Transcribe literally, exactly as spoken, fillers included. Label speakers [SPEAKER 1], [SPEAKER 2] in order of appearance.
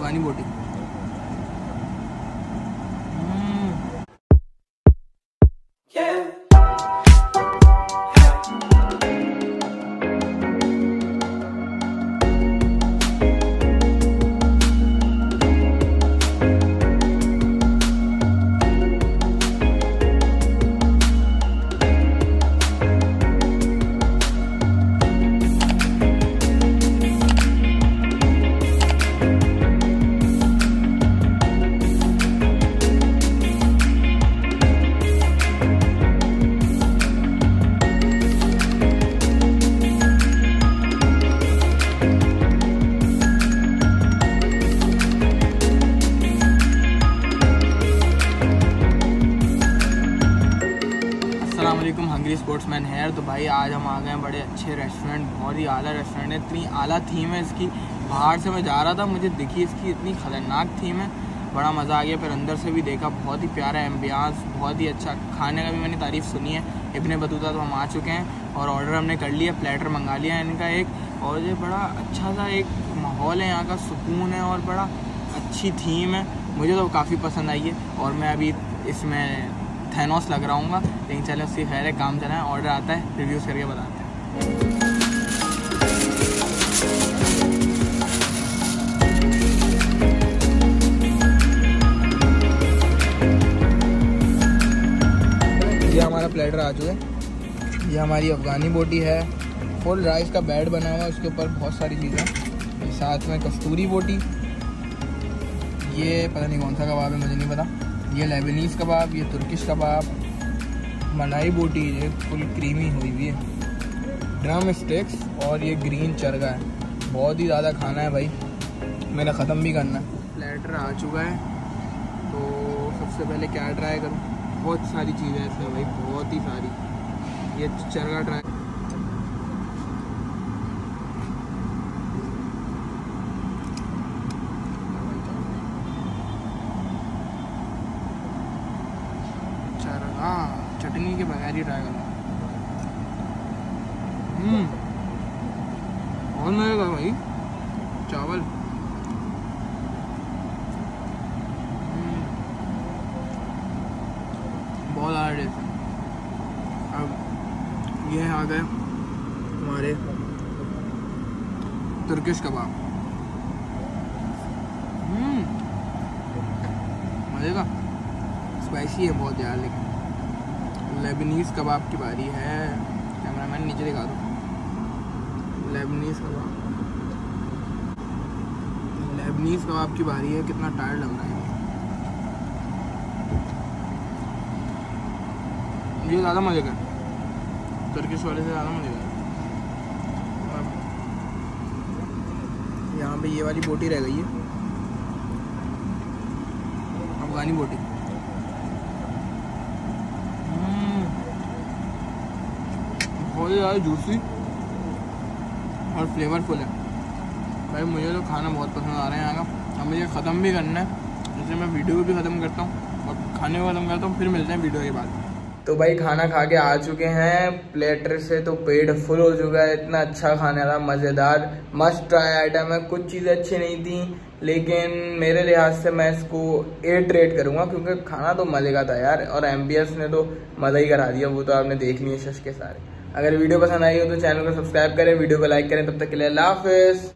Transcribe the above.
[SPEAKER 1] अफगानी बोटी। अस्सलामुअलैकुम, hungry sportsman है। तो भाई आज हम आ गए हैं बड़े अच्छे रेस्टोरेंट, बहुत ही आला रेस्टोरेंट है। इतनी आला थीम है इसकी, बाहर से मैं जा रहा था मुझे दिखी इसकी इतनी ख़तरनाक थीम है, बड़ा मज़ा आ गया। फिर अंदर से भी देखा, बहुत ही प्यारा एम्बियंस, बहुत ही अच्छा। खाने का भी मैंने तारीफ़ सुनी है इब्ने बतूता। तो हम आ चुके हैं और ऑर्डर हमने कर लिया, प्लेटर मंगा लिया इनका एक। और ये बड़ा अच्छा सा एक माहौल है यहाँ का, सुकून है और बड़ा अच्छी थीम है, मुझे तो काफ़ी पसंद आई है। और मैं अभी इसमें थैनोस लग रहा हूँ, लेकिन चलो उसकी खैर है, काम चला है। ऑर्डर आता है, रिव्यूज़ करके बताते हैं। ये हमारा प्लेटर आ चुका है। ये हमारी अफगानी बोटी है, फुल राइस का बेड बना हुआ है, उसके ऊपर बहुत सारी चीज़ें। साथ में कस्तूरी बोटी, ये पता नहीं कौन सा कबाब है, मुझे नहीं पता। ये लेबनीज़ कबाब, ये तुर्किश कबाब, मलाई बोटी, ये फुल क्रीमी हुई हुई है, ड्रम स्टिक्स, और ये ग्रीन चरगा है। बहुत ही ज़्यादा खाना है भाई, मैंने ख़त्म भी करना है। प्लेटर आ चुका है, तो सबसे पहले क्या ट्राई करूँ? बहुत सारी चीज़ें हैं इसमें भाई, बहुत ही सारी। ये चरगा ट्राई, हाँ चटनी के बगैर ही ट्राई करना। हम्म और मज़े का भाई चावल। बहुत ज़्यादा टेस्ट है। अब ये आ गए हमारे तुर्किश कबाब। हम्म मज़े का, स्पाइसी है बहुत यार। लेकिन लेबनीज़ कबाब की बारी है, कैमरामैन नीचे दिखा दो। लेबनीज़ कबाब, लेबनीज़ कबाब की बारी है। कितना टायर्ड लग रहा है ये, ज़्यादा मज़े का, तुर्किश वाले से ज़्यादा मज़े का। यहाँ पे ये वाली बोटी रह गई है, अफगानी बोटी। बहुत ज़्यादा जूसी और फ्लेवरफुल है भाई। मुझे तो खाना बहुत पसंद आ रहा है यहाँ का। अब मुझे ख़त्म भी करना है, इसलिए मैं वीडियो को भी ख़त्म करता हूँ और खाने को ख़त्म करता हूँ, फिर मिलते हैं वीडियो के बाद। तो भाई खाना खा के आ चुके हैं प्लेटर से, तो पेट फुल हो चुका है। इतना अच्छा खाना था, मज़ेदार, मस्ट ट्राई आइटम है। कुछ चीज़ें अच्छी नहीं थी, लेकिन मेरे लिहाज से मैं इसको एट रेट करूँगा, क्योंकि खाना तो मज़े का था यार। और एम्बियंस ने तो मज़ा ही करा दिया, वो तो आपने देख लिए शश के सारे। अगर वीडियो पसंद आई हो तो चैनल को सब्सक्राइब करें, वीडियो को लाइक करें। तब तक के लिए अल्लाह हाफ़िज़।